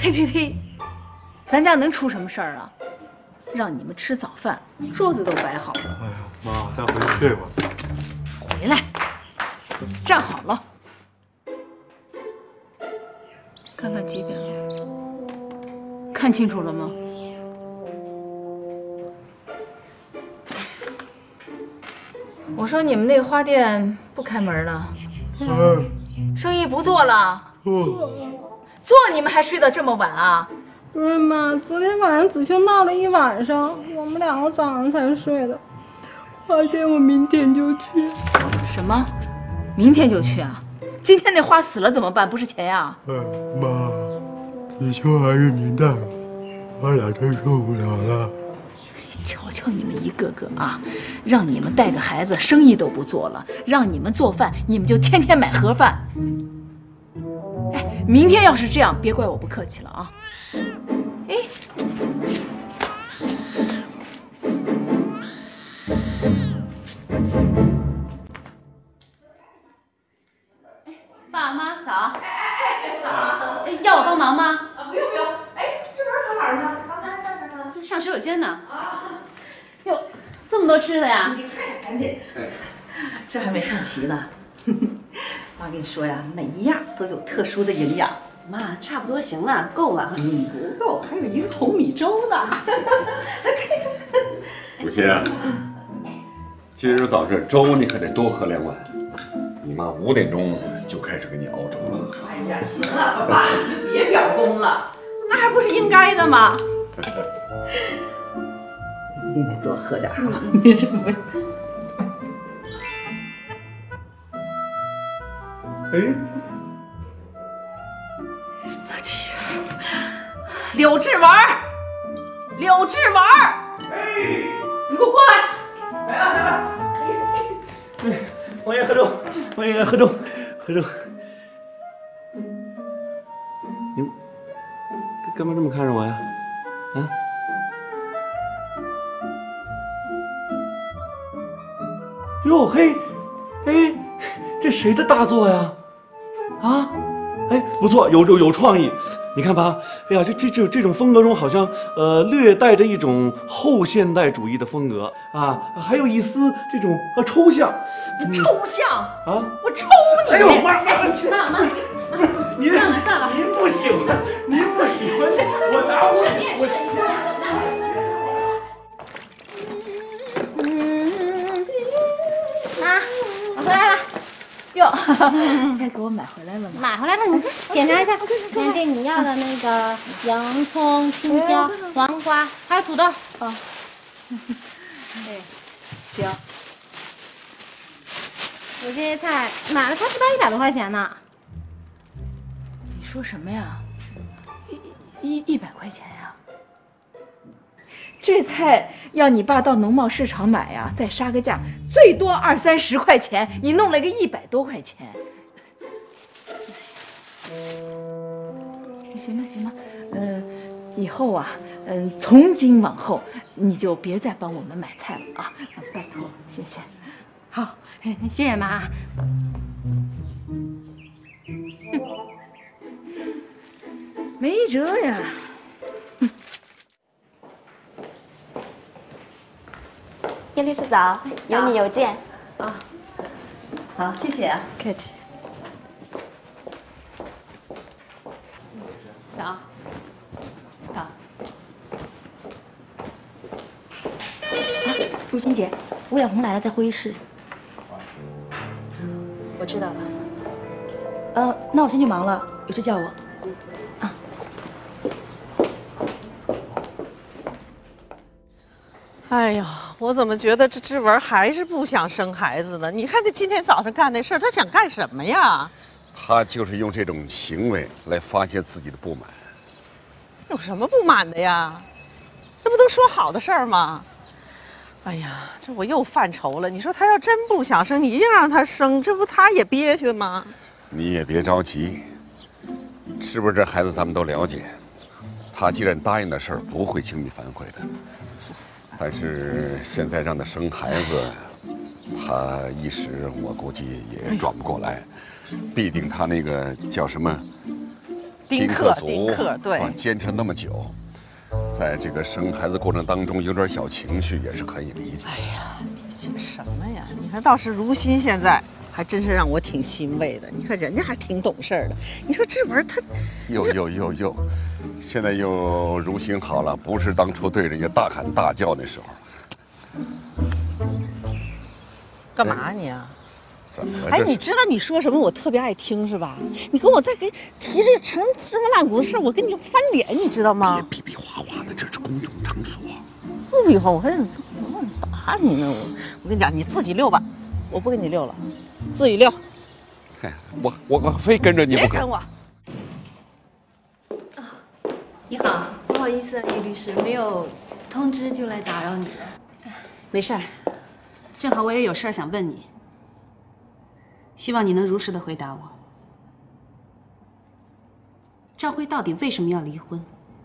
呸呸呸！咱家能出什么事儿啊？让你们吃早饭，桌子都摆好了。 哎呀，妈，再回去睡吧。 回来，站好了，看看几点了？看清楚了吗？我说你们那个花店不开门了，生意不做了。做你们还睡到这么晚啊？ 不是妈，昨天晚上子秋闹了一晚上，我们2个早上才睡的。花店我明天就去。 什么？明天就去啊？今天那花死了怎么办？不是钱呀？ 妈，子秋还是您带，我俩真受不了了。 瞧瞧你们一个个啊，让你们带个孩子，生意都不做了；让你们做饭，你们就天天买盒饭。哎，明天要是这样，别怪我不客气了啊！哎， 爸妈早。早。要我帮忙吗？ 不用不用。哎，这边跑哪儿去了？刚才在哪呢？ 上洗手间呢。啊。哟，这么多吃的呀！ 你快点，赶紧。这还没上齐呢。妈跟你说呀，每一样都有特殊的营养。 妈，差不多行了，够了。 不够，还有一个红米粥呢。 母亲啊，今儿早这粥你可得多喝2碗。你妈5点钟就开始给你熬粥了。 哎呀，行了，爸，你就别表功了，那还不是应该的吗？一定得多喝点啊！你这不…… 哎， 气死了！柳志文，柳志文，哎，你给我过来！来了来了！ 哎，王爷喝粥，王爷喝粥，喝粥。 你干嘛这么看着我呀？啊？哟嘿，哎，这谁的大作呀？啊？哎，不错，有创意。你看吧，哎呀，这种风格中好像略带着一种后现代主义的风格啊，还有一丝这种抽象。 抽象啊！ 我抽你！ 哎呦妈！ 妈， 您算了， 您不喜欢，我拿妈，我回来了。 哟，菜给我买回来了吗？ 买回来了，你检查一下，看这你要的那个洋葱、青椒、黄瓜，还有土豆。 哦，哎，行。 我这些菜买了才不到100多块钱呢。 你说什么呀？100块钱呀？这菜要你爸到农贸市场买呀，再杀个价，最多20、30块钱，你弄了个100多块钱。行了行了，以后啊，从今往后你就别再帮我们买菜了啊，拜托，谢谢。 好，谢谢妈。 没辙呀。 叶律师早，有你邮件。 啊，好，谢谢啊。 客气。 早。 如心姐，吴远红来了，在会议室。 我知道了。 那我先去忙了，有事叫我。啊。 哎呀，我怎么觉得这志文还是不想生孩子呢？你看他今天早上干那事儿，他想干什么呀？ 他就是用这种行为来发泄自己的不满。 有什么不满的呀？那不都说好的事儿吗？哎呀，这我又犯愁了。你说他要真不想生，你一定让他生，这不他也憋屈吗？ 你也别着急，是不是这孩子咱们都了解？他既然答应的事儿不会轻易反悔的。但是现在让他生孩子，他一时我估计也转不过来。毕竟他那个叫什么丁克，对， 坚持那么久，在这个生孩子过程当中有点小情绪也是可以理解。 哎呀，理解什么呀？你看，倒是如新现在还真是让我挺欣慰的。你看人家还挺懂事的。你说志文他， 又，现在又如新好了，不是当初对人家大喊大叫那时候。 干嘛你啊？ 怎么？ 哎，你知道你说什么我特别爱听是吧？你跟我再给提这成芝麻烂谷的事，我跟你翻脸，你知道吗？ 别比划划的，这是公众场所。 不比划，我还打你呢！我跟你讲，你自己溜吧，我不跟你溜了，自己溜。 哎，我非跟着你不可。 别跟我。 你好，不好意思啊，叶律师，没有通知就来打扰你了。 没事儿，正好我也有事儿想问你，希望你能如实的回答我。赵辉到底为什么要离婚？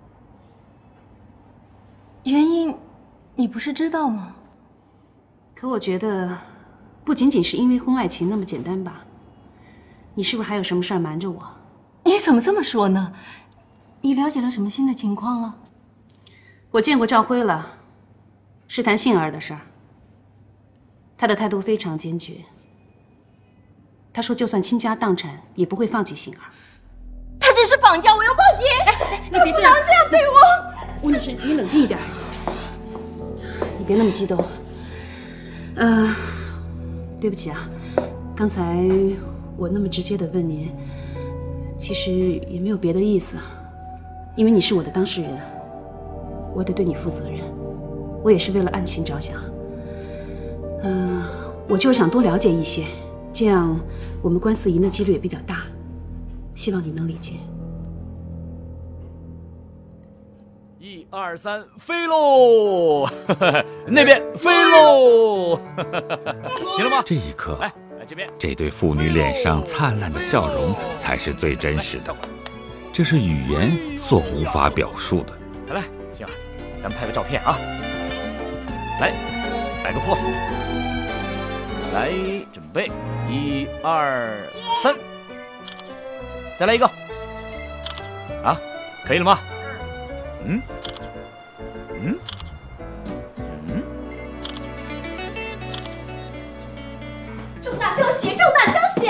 原因你不是知道吗？ 可我觉得，不仅仅是因为婚外情那么简单吧？你是不是还有什么事儿瞒着我？ 你怎么这么说呢？你了解了什么新的情况了？ 我见过赵辉了，是谈杏儿的事儿。他的态度非常坚决。他说，就算倾家荡产，也不会放弃杏儿。 他这是绑架，我要报警！ 哎，你别这样， 这样对我。 吴女士，你冷静一点，你别那么激动。对不起啊，刚才我那么直接的问您，其实也没有别的意思，因为你是我的当事人，我得对你负责任，我也是为了案情着想。我就是想多了解一些，这样我们官司赢的几率也比较大，希望你能理解。 1、2、3，飞喽！那边飞喽！行了吗？ 这一刻， 来这边， 这对父女脸上灿烂的笑容才是最真实的，这是语言所无法表述的。 来，杏儿，咱们拍个照片啊！来，摆个 pose。来，准备，1、2、3，再来一个。啊，可以了吗？ 重大消息！重大消息！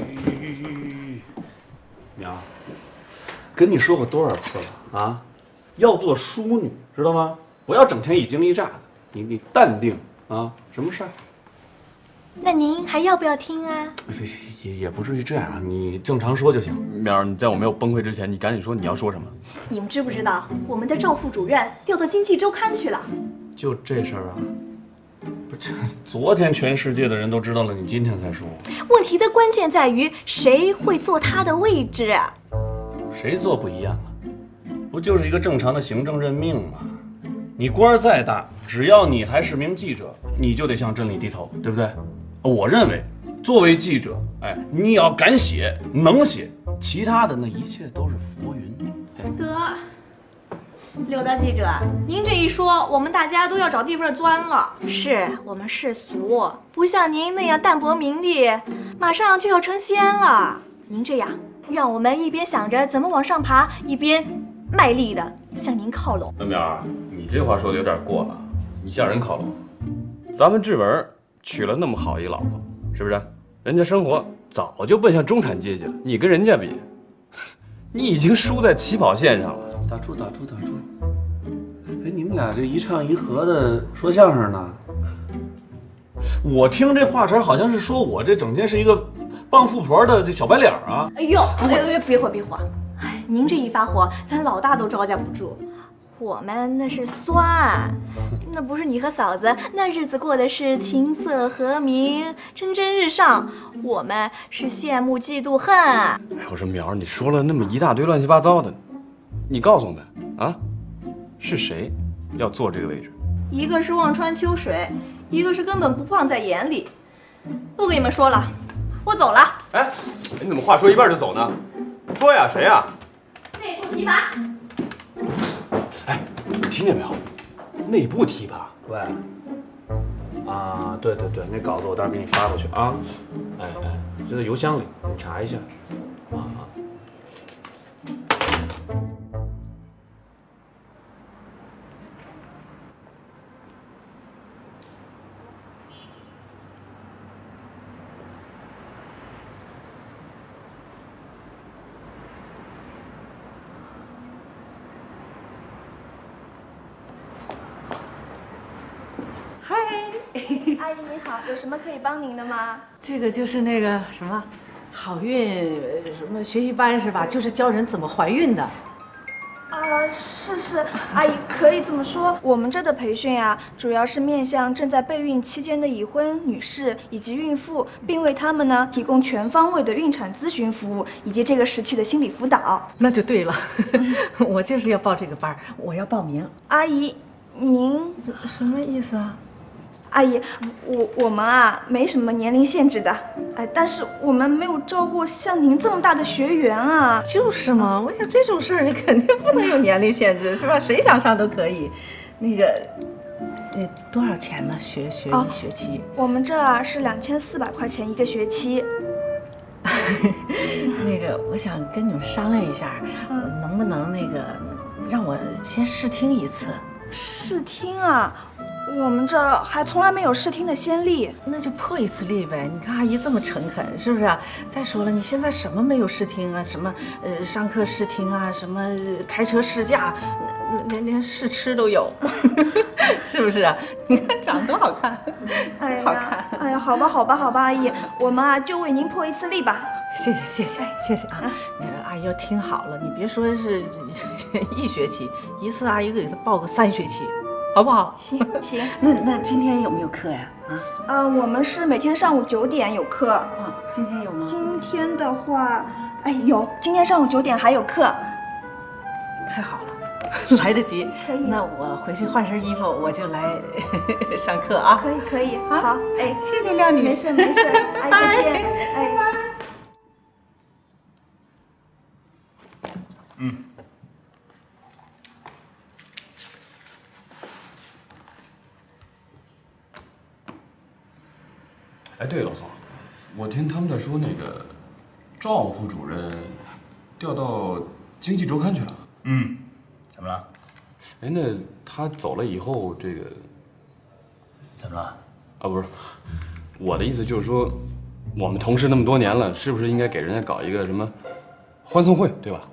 苗，跟你说过多少次了啊？要做淑女，知道吗？不要整天一惊一乍的。你淡定啊，什么事儿？ 那您还要不要听啊？ 也不至于这样，你正常说就行。 苗儿，你在我没有崩溃之前，你赶紧说你要说什么。 你们知不知道，我们的赵副主任调到《经济周刊》去了？ 就这事儿啊？不是，昨天全世界的人都知道了，你今天才说。 问题的关键在于谁会坐他的位置啊？ 谁做不一样啊？不就是一个正常的行政任命吗？你官儿再大，只要你还是名记者，你就得向真理低头，对不对？我认为，作为记者，你要敢写，能写，其他的那一切都是浮云。 得，柳大记者，您这一说，我们大家都要找地方钻了。是我们世俗，不像您那样淡泊名利，马上就要成仙了。您这样，让我们一边想着怎么往上爬，一边卖力的向您靠拢。 文苗，你这话说的有点过了，你向人靠拢。咱们志文娶了那么好一老婆，是不是？人家生活早就奔向中产阶级了，你跟人家比，你已经输在起跑线上了。 打住！哎，你们俩这一唱一和的说相声呢？我听这话茬好像是说我这整天是一个傍富婆的这小白脸啊！ 哎呦，别火！哎，您这一发火，咱老大都招架不住。我们那是酸，那不是你和嫂子那日子过的是琴瑟和鸣、蒸蒸日上，我们是羡慕嫉妒恨。哎， 我说苗儿，你说了那么一大堆乱七八糟的，你告诉我们啊，是谁要坐这个位置？ 一个是望穿秋水，一个是根本不放在眼里。不跟你们说了，我走了。 哎，你怎么话说一半就走呢？说呀，谁呀？ 内部提拔。 哎，你听见没有？内部提拔。喂。啊，对，那稿子我待会儿给你发过去啊。哎，就在邮箱里，你查一下。啊。 阿姨你好，有什么可以帮您的吗？ 这个就是那个什么，好运什么学习班是吧？就是教人怎么怀孕的。 是，阿姨可以这么说。我们这的培训啊，主要是面向正在备孕期间的已婚女士以及孕妇，并为她们呢提供全方位的孕产咨询服务以及这个时期的心理辅导。 那就对了，我就是要报这个班，我要报名。 阿姨，您什么意思啊？ 阿姨，我们啊没什么年龄限制的，但是我们没有招过像您这么大的学员啊。 就是嘛，我想这种事儿你肯定不能有年龄限制，是吧？谁想上都可以。那个，多少钱呢？学一学期？ 我们这儿是2400块钱一个学期。 那个，我想跟你们商量一下，能不能那个让我先试听一次？ 试听啊？我们这儿还从来没有试听的先例， 那就破一次例呗。你看阿姨这么诚恳，是不是啊？再说了，你现在什么没有试听啊？什么上课试听啊？什么开车试驾，连试吃都有，是不是啊？你看长得多好看，真好看。 哎呀，好吧，阿姨，我们啊就为您破一次例吧。 谢谢啊！那个阿姨要听好了，你别说是1学期一次，阿姨给她报个3学期。好不好？ 行。 那今天有没有课呀？ 我们是每天上午9点有课。 今天有吗？ 今天的话，有，今天上午9点还有课。 太好了，来得及。 可以。 那我回去换身衣服，我就来上课啊。 可以。好， 谢谢靓女。 没事，阿姨再见。 哎，对，老宋，我听他们在说那个赵副主任调到《经济周刊》去了。 怎么了？ 哎，那他走了以后，这个怎么了？ 不是，我的意思就是说，我们同事那么多年了，是不是应该给人家搞一个什么欢送会，对吧？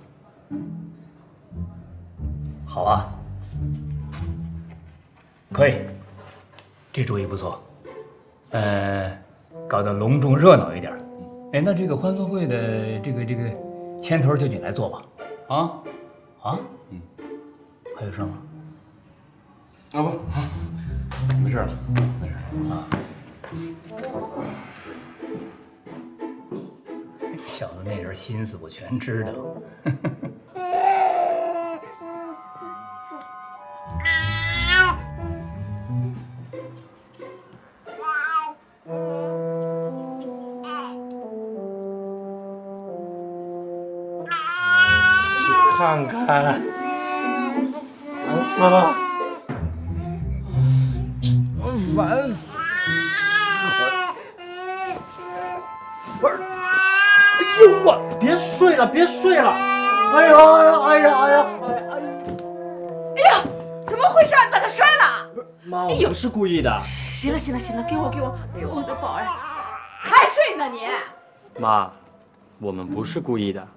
好啊，可以，这主意不错。搞得隆重热闹一点。哎，那这个欢送会的这个牵头就你来做吧。还有事吗？ 不，没事了，没事啊。 小子那点心思我全知道。 看看，烦死了，烦死了！不是，哎呦我，别睡了，哎呀！ 哎呀，怎么回事？你把它摔了？ 不是，妈，我不是故意的。 行了，给我，哎呦我的宝呀，还睡呢你？ 妈，我们不是故意的。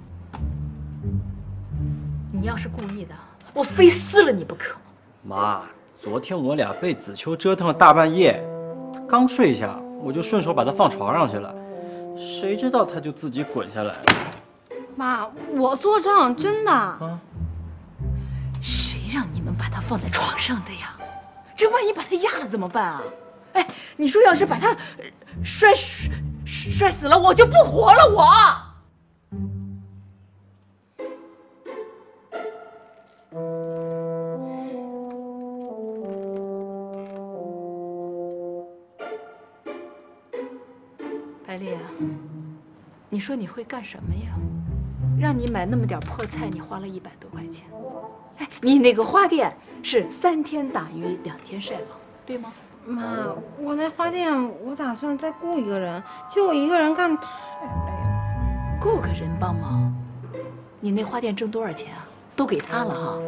你要是故意的，我非撕了你不可。 妈，昨天我俩被子秋折腾了大半夜，刚睡下，我就顺手把她放床上去了，谁知道她就自己滚下来了。 妈，我作证，真的。 谁让你们把她放在床上的呀？这万一把她压了怎么办啊？哎，你说要是把她摔死了，我就不活了，我。白丽啊，你说你会干什么呀？让你买那么点破菜，你花了100多块钱。哎，你那个花店是3天打鱼2天晒网，对吗？ 妈，我那花店我打算再雇一个人，就我一个人干太累了。 雇个人帮忙？你那花店挣多少钱啊？都给他了哈。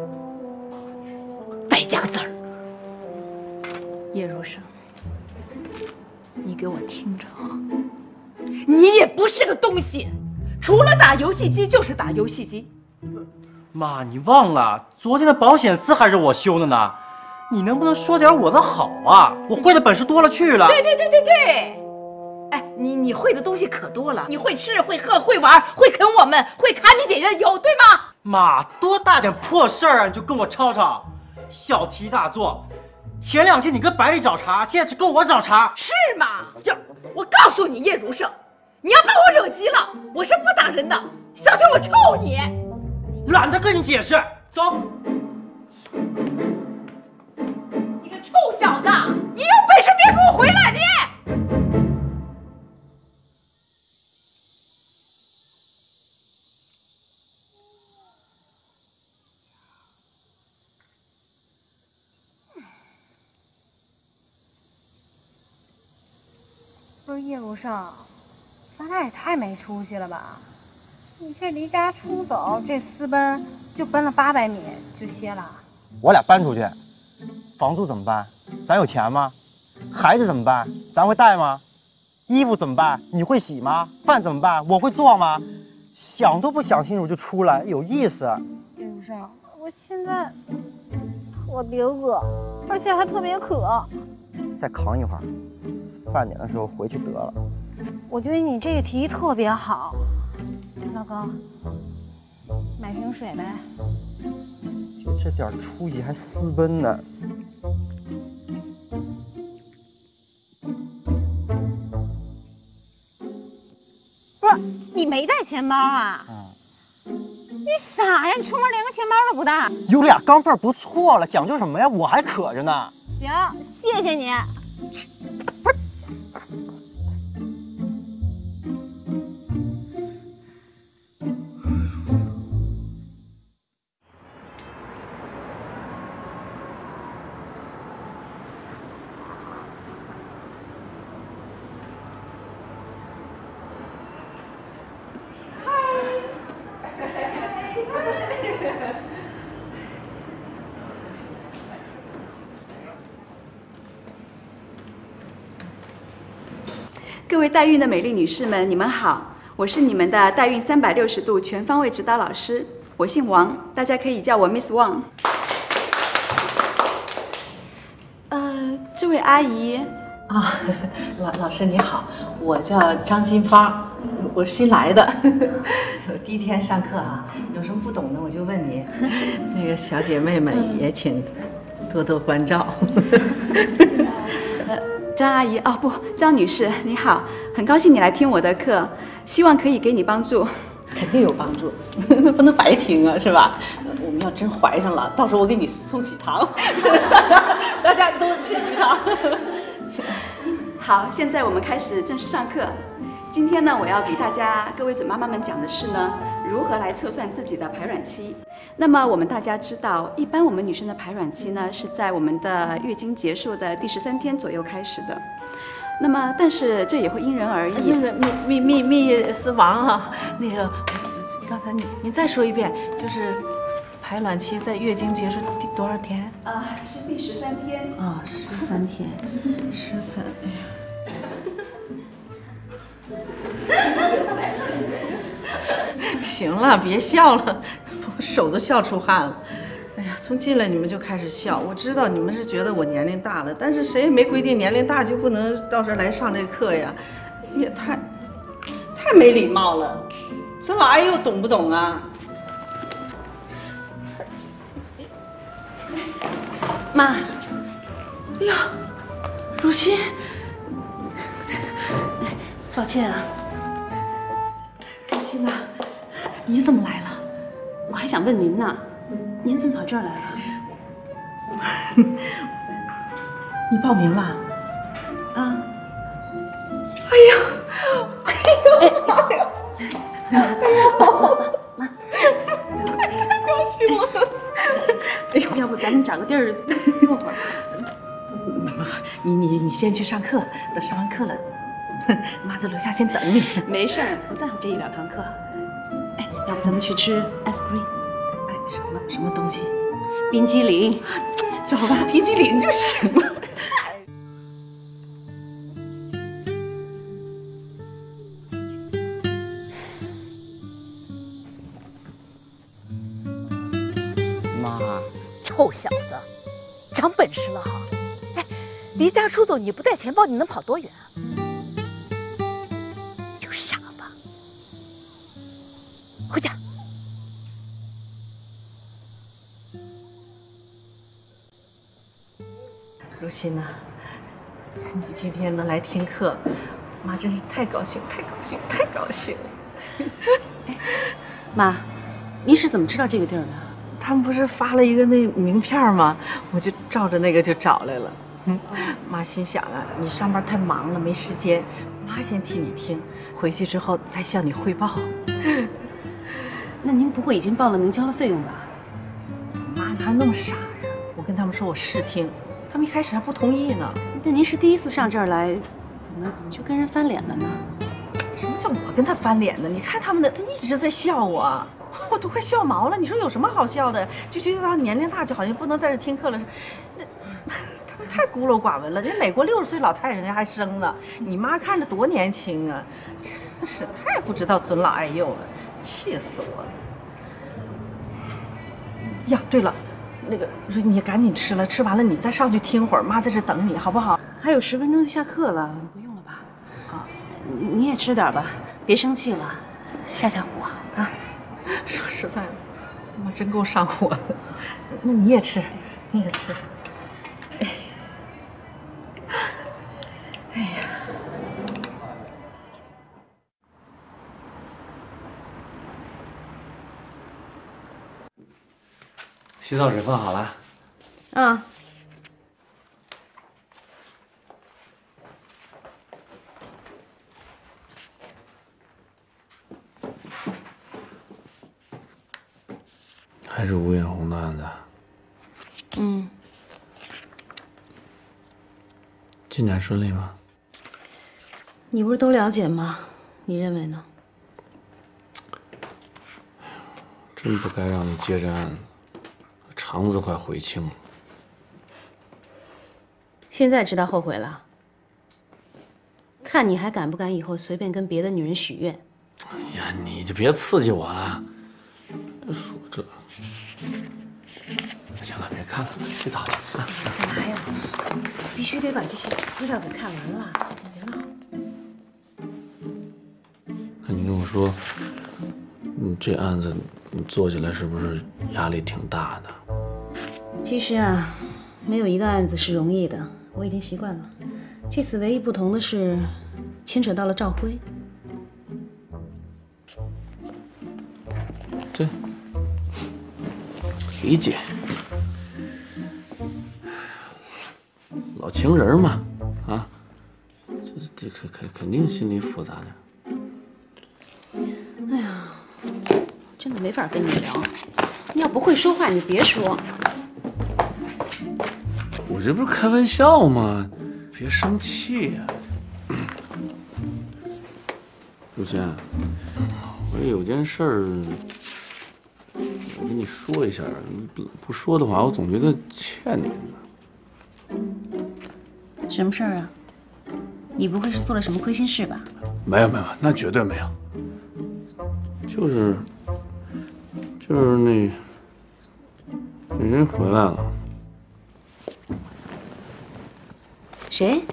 败家子儿！叶如生，你给我听着啊！你也不是个东西，除了打游戏机就是打游戏机。 妈，你忘了昨天的保险丝还是我修的呢， 你能不能说点我的好啊？我会的本事多了去了。 对。哎，你会的东西可多了，你会吃会喝会玩会啃我们，会卡你姐姐的油，对吗？ 妈，多大点破事儿啊，你就跟我吵吵，小题大做。前2天你跟百里找茬，现在只跟我找茬， 是吗？我告诉你，叶如胜，你要把我惹急了，我是不打人的，小心我抽你！ 懒得跟你解释，走。 你个臭小子，你有本事别给我回来！你。 不是叶如胜，咱俩也太没出息了吧！你这离家出走，这私奔就奔了800米就歇了。 我俩搬出去，房租怎么办？咱有钱吗？孩子怎么办？咱会带吗？衣服怎么办？你会洗吗？饭怎么办？我会做吗？想都不想清楚就出来，有意思？ 叶如胜，我现在特别饿，而且还特别渴。 再扛一会儿，饭点的时候回去得了。 我觉得你这个提议特别好，老公，买瓶水呗。 就这点出息还私奔呢。 不是你没带钱包啊？你傻呀？你出门连个钱包都不带？ 有俩钢镚不错了，讲究什么呀？我还渴着呢。 行，谢谢你。不是。 各位代孕的美丽女士们，你们好，我是你们的代孕360度全方位指导老师，我姓王，大家可以叫我 Miss Wang。这位阿姨啊，老师你好，我叫张金芳，我是新来的，我第一天上课啊，有什么不懂的我就问你，那个小姐妹们也请多多关照。 张阿姨哦不，张女士你好，很高兴你来听我的课，希望可以给你帮助。 肯定有帮助，那不能白听啊，是吧？我们要真怀上了，到时候我给你送喜糖，大家都吃喜糖。 好，现在我们开始正式上课。今天呢，我要给大家各位准妈妈们讲的是呢，如何来测算自己的排卵期。那么我们大家知道，一般我们女生的排卵期呢是在我们的月经结束的第13天左右开始的。那么，但是这也会因人而异。 那个Miss王啊，那个刚才你再说一遍，就是排卵期在月经结束第多少天？ 是第13天。 啊，13天，13。行了，别笑了，我手都笑出汗了。哎呀，从进来你们就开始笑，我知道你们是觉得我年龄大了，但是谁也没规定年龄大就不能到这儿来上这课呀，也太没礼貌了。这老阿姨又懂不懂啊？ 妈， 哎呀，如新， 抱歉啊， 如新呐，你怎么来了？ 我还想问您呢，您怎么跑这儿来了？ 你报名了？ 啊！ 哎呀，哎呦妈呀！哎呦，妈，太高兴了！ 哎呦，要不咱们找个地儿坐会儿？ 你先去上课，等上完课了，妈在楼下先等你。 没事儿，不在乎这1、2堂课。哎，要不咱们去吃 ice cream？ 哎，什么东西？ 冰激凌。 走吧，冰激凌就行了。 妈， 臭小子， 长本事了哈！哎，离家出走你不带钱包，你能跑多远啊？就傻吧！回家。 如新呐，你今天能来听课，妈真是太高兴，太高兴，太高兴了。 妈，您是怎么知道这个地儿的？ 他们不是发了一个那名片吗？我就照着那个就找来了。妈心想啊，你上班太忙了，没时间，妈先替你听，回去之后再向你汇报。 那您不会已经报了名，交了费用吧？ 妈哪有那么傻呀？我跟他们说我试听，他们一开始还不同意呢。 那您是第一次上这儿来，怎么就跟人翻脸了呢？ 什么叫我跟他翻脸呢？你看他们的，他一直在笑我。我都快笑毛了！你说有什么好笑的？就觉得他年龄大，就好像不能在这听课了。那他们太孤陋寡闻了。人家美国60岁老太太人家还生呢，你妈看着多年轻啊！真是太不知道尊老爱幼了，气死我了！呀，对了，那个你赶紧吃了，吃完了你再上去听会儿，妈在这等你，好不好？ 还有10分钟就下课了，不用了吧？ 啊， 你也吃点吧，别生气了，吓唬我啊！ 说实在的，妈真够上火的。那你也吃，你也吃。哎呀， 洗澡水放好了。 啊。 还是吴艳红的案子。 嗯。 进展顺利吗？ 你不是都了解吗？你认为呢？ 真不该让你接这案子，肠子快悔青了。 现在知道后悔了？看你还敢不敢以后随便跟别的女人许愿？ 哎呀，你就别刺激我了。说这，行了，别看了，洗澡去啊！ 干嘛呀？必须得把这些资料给看完了，别闹。 那你跟我说，你这案子你做起来是不是压力挺大的？ 其实啊，没有一个案子是容易的，我已经习惯了。这次唯一不同的是，牵扯到了赵辉。 这理解，老情人嘛，啊，这肯定心里复杂的。 哎呀，真的没法跟你聊。你要不会说话，你别说。 我这不是开玩笑吗？别生气呀。如仙，我有件事儿，我跟你说一下，不说的话，我总觉得欠你呢。 什么事儿啊？你不会是做了什么亏心事吧？ 没有没有，那绝对没有。就是那人回来了。 谁？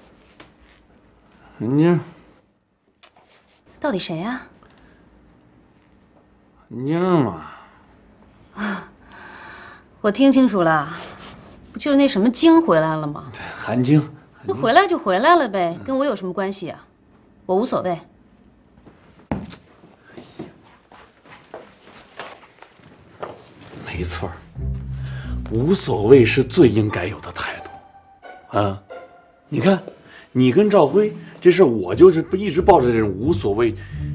人家。 到底谁呀？ 妮儿嘛。 啊，我听清楚了，不就是那什么晶回来了吗？ 韩晶。 那回来就回来了呗，跟我有什么关系啊？我无所谓。 没错，无所谓是最应该有的态度。啊，你看，你跟赵辉这事，我就是一直抱着这种无所谓。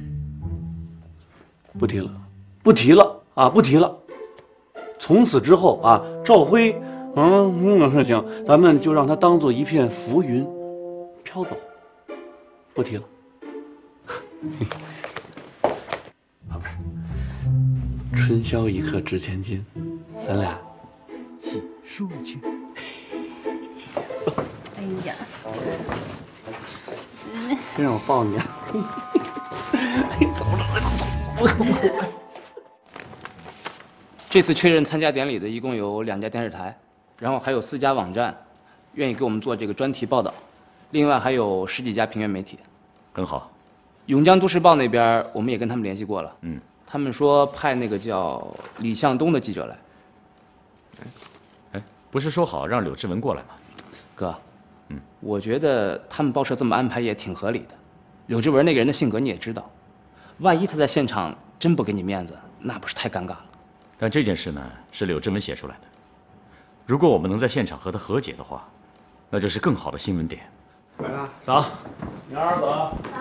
不提了，不提了啊，不提了。从此之后啊，赵辉，那个事情，咱们就让他当做一片浮云，飘走，不提了。宝贝儿，春宵一刻值千金，咱俩洗漱去。 哎呀， 先让我抱你啊！哎，怎么了？ 这次确认参加典礼的一共有2家电视台， 然后还有4家网站愿意给我们做这个专题报道，另外还有10几家平原媒体。 很好。 永江都市报那边我们也跟他们联系过了， 嗯， 他们说派那个叫李向东的记者来。 哎，不是说好让柳志文过来吗？ 哥，我觉得他们报社这么安排也挺合理的。柳志文那个人的性格你也知道，万一他在现场真不给你面子，那不是太尴尬了。 但这件事呢，是柳志文写出来的。如果我们能在现场和他和解的话，那就是更好的新闻点。 来啊，走，你二走。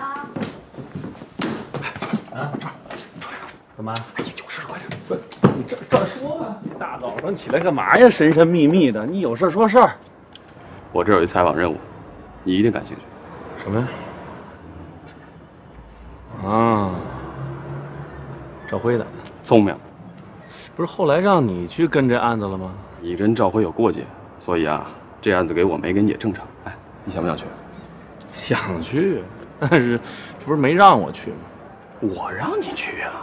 啊，这儿，出来，干嘛？哎呀，有事，快点！不，你这儿说吧。你大早上起来干嘛呀？神神秘秘的，你有事说事儿。 我这有一采访任务，你一定感兴趣。 什么呀？啊，赵辉的， 聪明。 不是后来让你去跟这案子了吗？ 你跟赵辉有过节，所以啊，这案子给我没给你也正常。哎，你想不想去？ 想去，但是这不是没让我去吗？我让你去啊！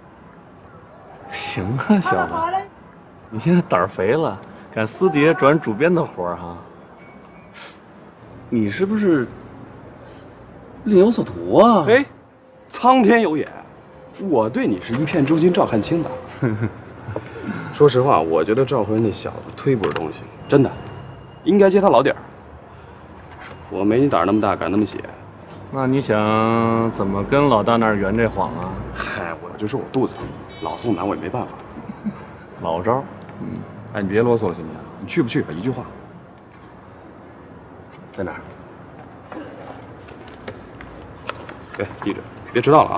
行啊，小子，你现在胆儿肥了，敢私底下转主编的活儿哈？你是不是另有所图啊？ 哎，苍天有眼，我对你是一片忠心照汗青的。说实话，我觉得赵辉那小子忒不是东西，真的，应该揭他老底儿。我没你胆儿那么大，敢那么写。 那你想怎么跟老大那儿圆这谎啊？ 嗨，我就是我肚子疼，老宋南我也没办法。 老招。 哎，你别啰嗦了，行不行？你去不去吧？一句话。 在哪儿？ 哎，记着，别迟到了啊！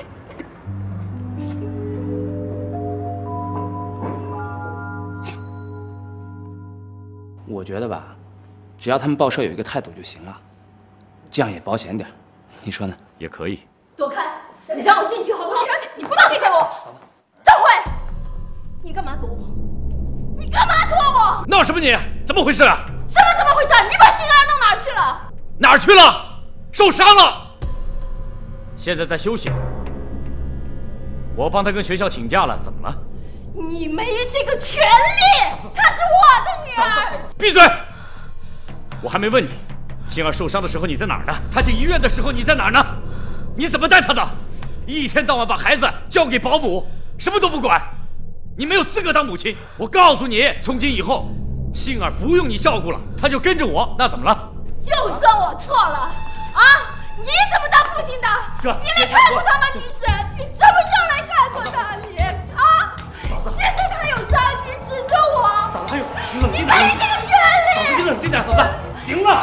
我觉得吧，只要他们报社有一个态度就行了，这样也保险点。你说呢？ 也可以。 躲开！你让我进去好不好？小姐，你不能进去我！赵辉，你干嘛躲我？你干嘛躲我？ 闹什么你？怎么回事？ 什么怎么回事？你把心儿弄哪儿去了？ 哪儿去了？受伤了，现在在休息。我帮他跟学校请假了，怎么了？ 你没这个权利，她是我的女儿。 闭嘴！我还没问你，星儿受伤的时候你在哪儿呢？她进医院的时候你在哪儿呢？你怎么带她的？一天到晚把孩子交给保姆，什么都不管，你没有资格当母亲。我告诉你，从今以后，星儿不用你照顾了，她就跟着我，那怎么了？ 就算我错了啊，你怎么当父亲的？ 哥， 你没看过他吗？你什么时候来看过他？你啊！现在他有伤，你指责我？ 嫂子，还有你冷静点， 你没这个权利。 嫂子，你冷静点，嫂子，行了。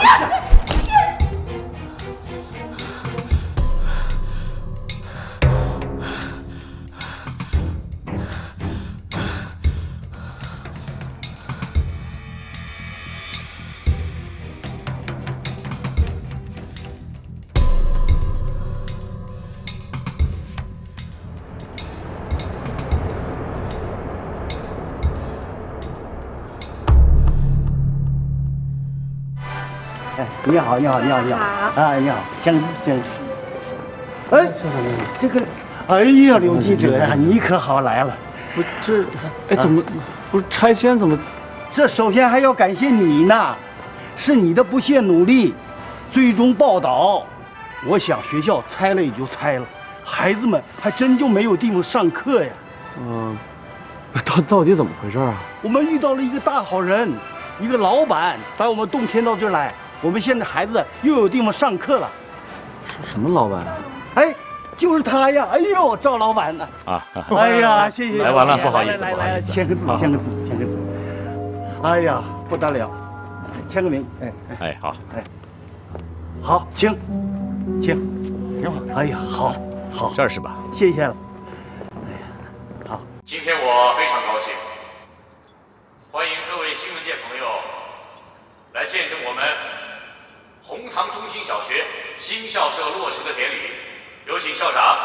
哎，你好，你好，你好，你好，啊，你好，江江。哎，这个，哎呀，刘记者呀，你可好来了。 不，这，哎，怎么，不是拆迁怎么？ 这首先还要感谢你呢，是你的不懈努力，最终报道。我想学校拆了也就拆了，孩子们还真就没有地方上课呀。 到底怎么回事啊？ 我们遇到了一个大好人，一个老板把我们动迁到这儿来。我们现在孩子又有地方上课了。 什么老板啊？ 哎，就是他呀！哎呦，赵老板呢？ 啊！ 哎呀，谢谢。 来完了，不好意思，不好意思。 签个字，签个字，签个字。哎呀，不得了，签个名。 哎，好。 哎，好，请，请。哎呀，好，好。 这儿是吧？ 谢谢了。哎呀，好。 今天我非常高兴，欢迎各位新闻界朋友来见证我们红塘中心小学新校舍落成的典礼。有请校长。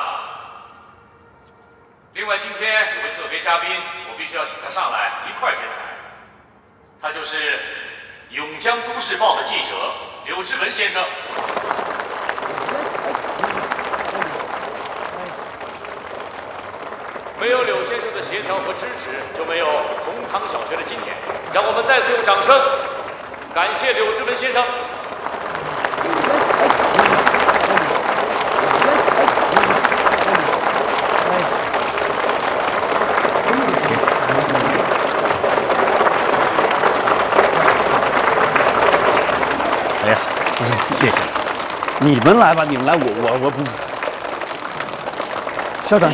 另外，今天有位特别嘉宾，我必须要请他上来一块儿剪彩。他就是永江都市报的记者柳志文先生。没有柳先生的协调和支持，就没有红塘小学的今天。 让我们再次用掌声感谢柳志文先生。 哎呀，不是，谢谢。你们来吧，你们来，我不。校长，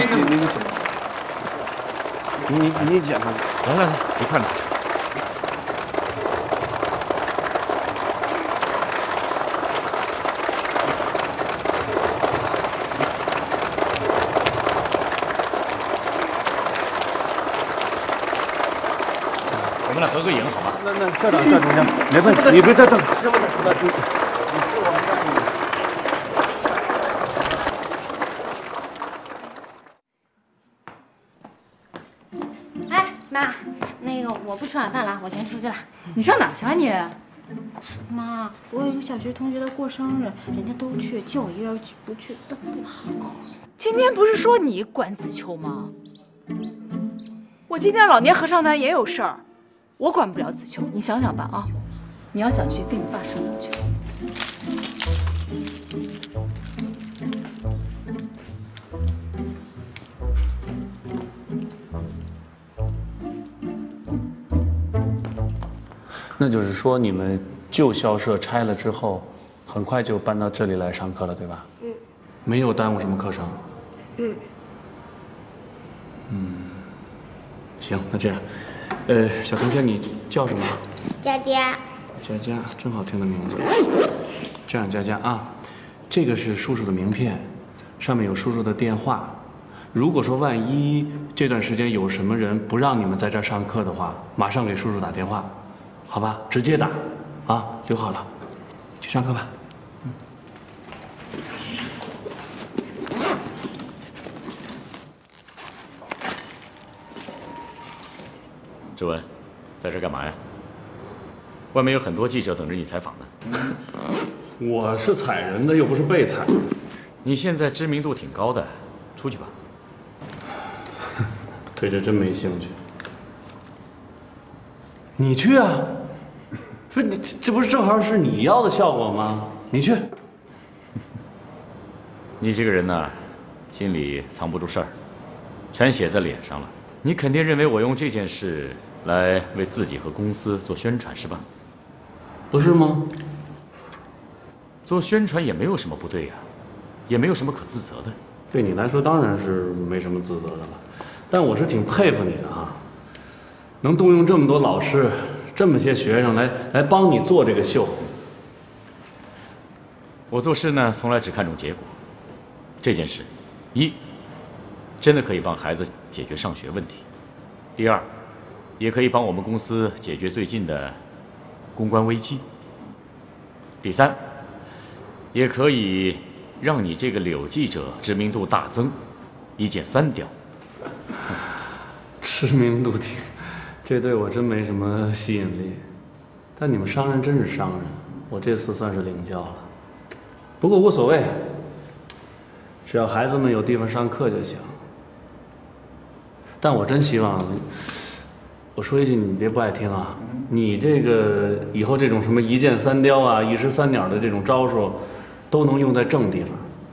你讲吧。 来，一块拿着。我们来合个影，好吗？ 那校长站中间，没问题，你别站这。是我哎，妈，那个我不吃晚饭了，我先出去了。 你上哪去啊你？ 妈，我有一个小学同学的过生日，人家都去，就我一人不去，那不好。 今天不是说你管子秋吗？我今天老年合唱团也有事儿，我管不了子秋，你想想吧啊！你要想去，跟你爸商量去。 那就是说，你们旧校舍拆了之后，很快就搬到这里来上课了，对吧？嗯。没有耽误什么课程。行，那这样，小同学，你叫什么？ 佳佳。 佳佳，真好听的名字。这样，佳佳啊，这个是叔叔的名片，上面有叔叔的电话。如果说万一这段时间有什么人不让你们在这儿上课的话，马上给叔叔打电话，好吧？直接打，啊，留好了，去上课吧。 志文，在这干嘛呀？外面有很多记者等着你采访呢。 我是采人的，又不是被采。 你现在知名度挺高的，出去吧。 对这真没兴趣。你去啊！不是你，这不是正好是你要的效果吗？你去。 你这个人呢，心里藏不住事儿，全写在脸上了。你肯定认为我用这件事来为自己和公司做宣传，是吧？ 不是吗？ 做宣传也没有什么不对呀，也没有什么可自责的。 对你来说当然是没什么自责的了，但我是挺佩服你的啊，能动用这么多老师、这么些学生来帮你做这个秀。 我做事呢，从来只看重结果。这件事，一，真的可以帮孩子解决上学问题；第二，也可以帮我们公司解决最近的公关危机；第三，也可以让你这个柳记者知名度大增，一箭三雕。 知名度低，这对我真没什么吸引力。但你们商人真是商人，我这次算是领教了。不过无所谓，只要孩子们有地方上课就行。但我真希望，我说一句你别不爱听啊，你这个以后这种什么一箭三雕啊、一石三鸟的这种招数，都能用在正地方。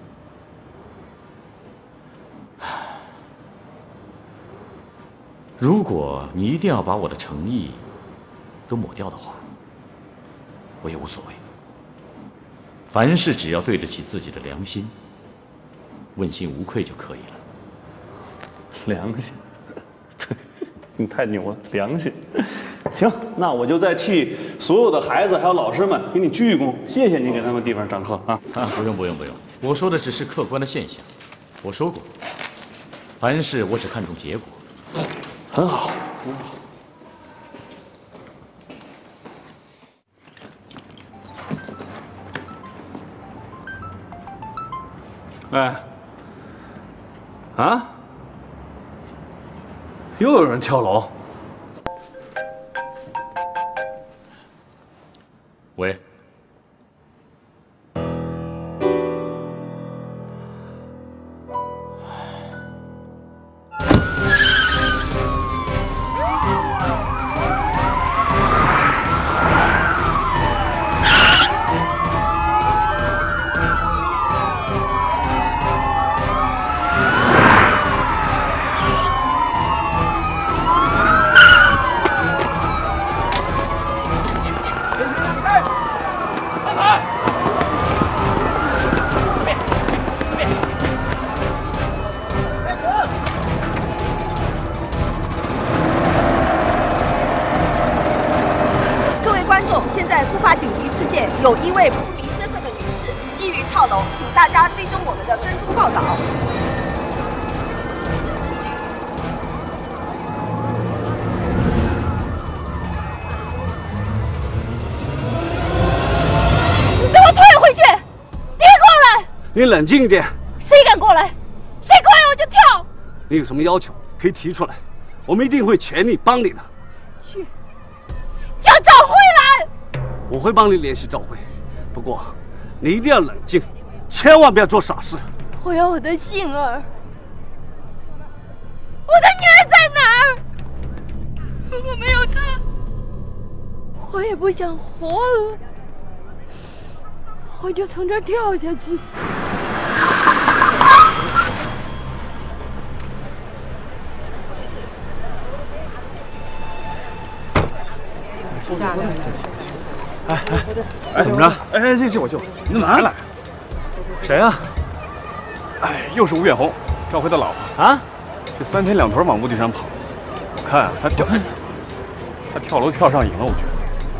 如果你一定要把我的诚意都抹掉的话，我也无所谓。凡事只要对得起自己的良心，问心无愧就可以了。 良心，对，你太牛了，良心。行，那我就再替所有的孩子还有老师们给你鞠一躬，谢谢你给他们地方上课啊！ 不用，我说的只是客观的现象。我说过，凡事我只看重结果。 很好，很好。哎，啊，又有人跳楼。 喂。 有一位不明身份的女士意欲跳楼，请大家追踪我们的跟踪报道。 你给我退回去！别过来！ 你冷静一点。 谁敢过来？谁过来我就跳！ 你有什么要求可以提出来，我们一定会全力帮你的。 去，叫赵辉来！ 我会帮你联系赵辉，不过你一定要冷静，千万不要做傻事。 我要我的杏儿，我的女儿在哪儿？如果没有她，我也不想活了，我就从这儿跳下去。 哎，怎么着？哎，这我救，你怎么才来？ 谁呀？哎，又是吴远红，赵辉的老婆啊！这3天2头往墓地上跑，我看啊，他跳楼跳上瘾了，我觉得。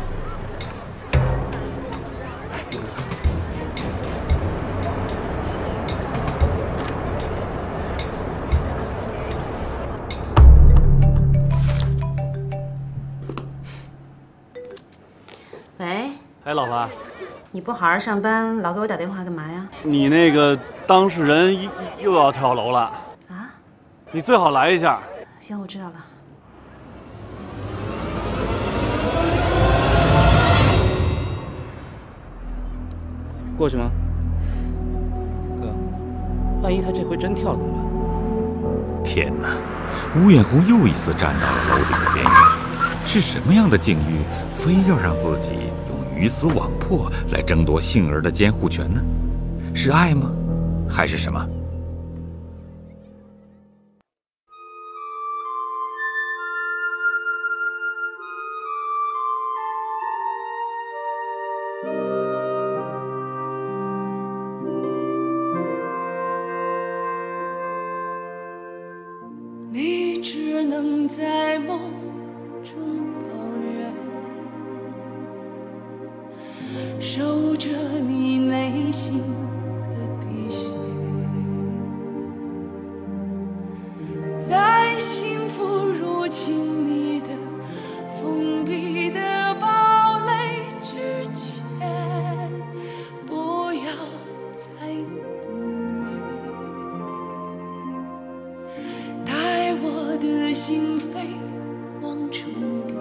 喂， 哎，老婆， 你不好好上班，老给我打电话干嘛呀？ 你那个当事人又要跳楼了啊！你最好来一下。 行，我知道了。 过去吗？哥，万一他这回真跳怎么办？ 天哪！吴远红又一次站到了楼顶的边缘。是什么样的境遇，非要让自己用鱼死网破来争夺杏儿的监护权呢？是爱吗？还是什么？ 你只能在梦中遥远，守着你内心的底线，在幸福入侵你的封闭的堡垒之前，不要再不眠，带我的心飞往终点，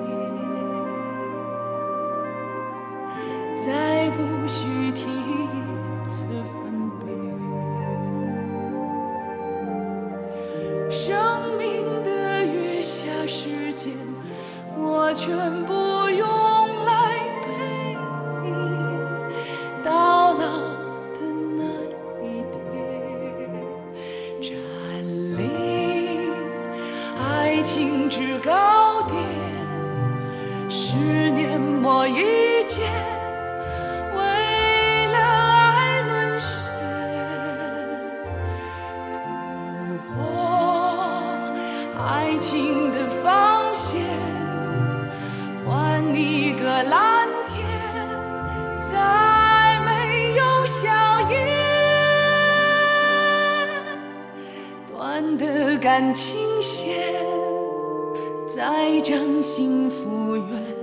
再不需提一次分别。生命的月下时间，我全部用来陪你到老的那一天，占领爱情制高点，十年磨一剑，为了爱沦陷，突破爱情的防线，换一个蓝天，再没有硝烟，断的感情线，再将幸福圆。